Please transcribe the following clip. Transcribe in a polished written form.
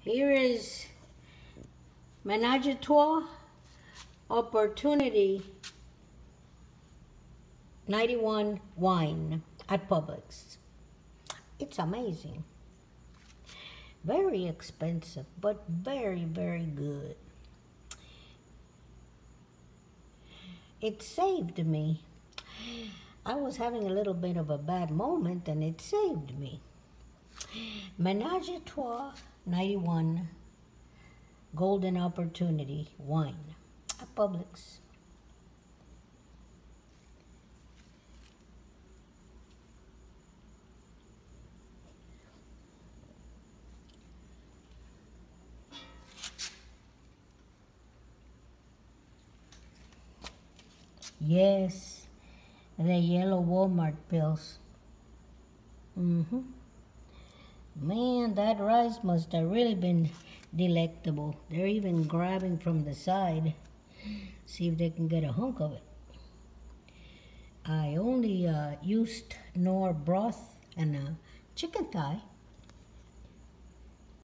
Here is Menage a Trois Opportunity 91 wine at Publix. It's amazing. Very expensive, but very, very good. It saved me. I was having a little bit of a bad moment and it saved me. Menage a Trois 91 Golden Opportunity wine at Publix. Yes, the yellow Walmart pills. Man, that rice must have really been delectable. They're even grabbing from the side. See if they can get a hunk of it. I only used Knorr broth and a chicken thigh.